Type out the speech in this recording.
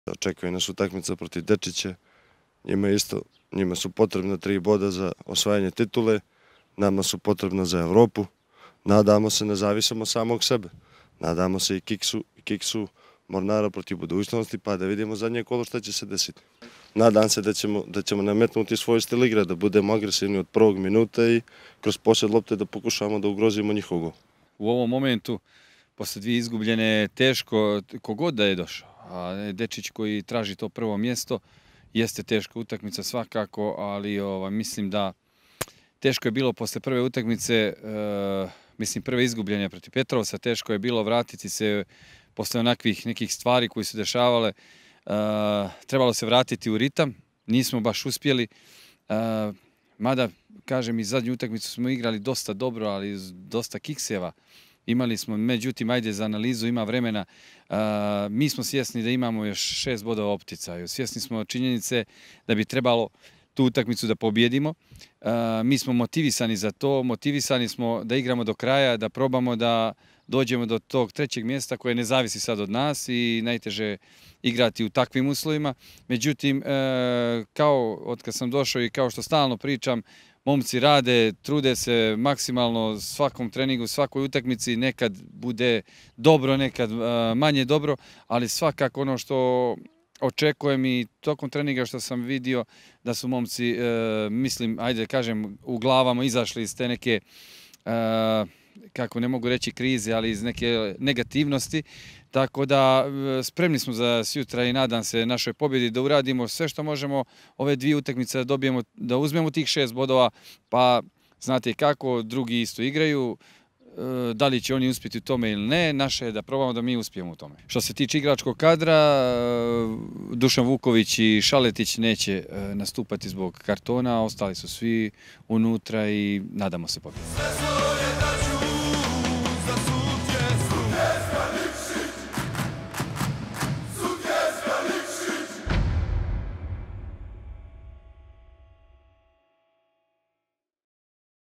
Očekuje nas utakmica protiv Dečića. Njima su potrebna 3 boda za osvajanje titule, nama su potrebna za Evropu. Nadamo se, ne zavisimo samog sebe. Nadamo se i kiksu Mornara protiv budućnosti, pa da vidimo zadnje kolo šta će se desiti. Nadam se da ćemo nametnuti svoj stil igre, da budemo agresivni od prvog minuta i kroz posjed lopte da pokušamo da ugrozimo njihov gol. U ovom momentu, posle 2 izgubljene, teško, kogod da je došao. A Dečić koji traži to prvo mjesto, jeste teška utakmica svakako, ali mislim da teško je bilo posle prve utakmice, prve izgubljene protiv Petrovca, teško je bilo vratiti se posle onakvih nekih stvari koji su dešavale. Trebalo se vratiti u ritam, nismo baš uspjeli, mada, kažem, i zadnju utakmicu smo igrali dosta dobro, ali dosta kikseva. Imali smo, međutim, ajde za analizu, ima vremena. Mi smo svjesni da imamo još 6 bodova opticaju. Svjesni smo činjenice da bi trebalo tu utakmicu da pobjedimo. Mi smo motivisani za to, motivisani smo da igramo do kraja, da probamo da dođemo do tog 3. mjesta koje ne zavisi sad od nas i najteže igrati u takvim uslovima. Međutim, kao od kad sam došao i kao što stalno pričam, momci rade, trude se maksimalno svakom treningu, svakoj utakmici, nekad bude dobro, nekad manje dobro, ali svakako ono što očekujem i tokom treninga što sam vidio da su momci, mislim, ajde kažem, u glavama izašli iz te neke, kako ne mogu reći krize, ali iz neke negativnosti. Tako da spremni smo za sutra i nadam se našoj pobjedi da uradimo sve što možemo ove 2 utakmice da dobijemo, da uzmemo tih 6 bodova, pa znate kako, drugi isto igraju. Da li će oni uspjeti u tome ili ne, naše je da probamo da mi uspijemo u tome. Što se tiče igračkog kadra, Dušan Vuković i Šaletić neće nastupati zbog kartona, ostali su svi unutra i nadamo se pobjedi.